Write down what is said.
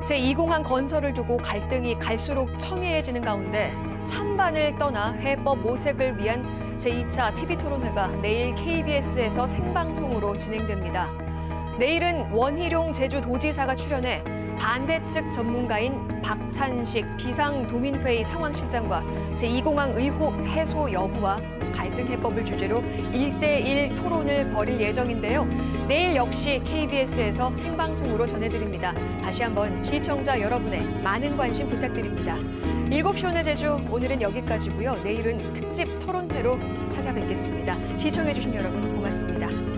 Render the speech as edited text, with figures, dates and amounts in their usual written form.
제2공항 건설을 두고 갈등이 갈수록 첨예해지는 가운데 찬반을 떠나 해법 모색을 위한 제2차 TV토론회가 내일 KBS에서 생방송으로 진행됩니다. 내일은 원희룡 제주도지사가 출연해 반대 측 전문가인 박찬식 비상도민회의 상황실장과 제2공항 의혹 해소 여부와 갈등 해법을 주제로 1대1 토론을 벌일 예정인데요. 내일 역시 KBS에서 생방송으로 전해드립니다. 다시 한번 시청자 여러분의 많은 관심 부탁드립니다. 7시 오늘 제주, 오늘은 여기까지고요. 내일은 특집 토론회로 찾아뵙겠습니다. 시청해주신 여러분 고맙습니다.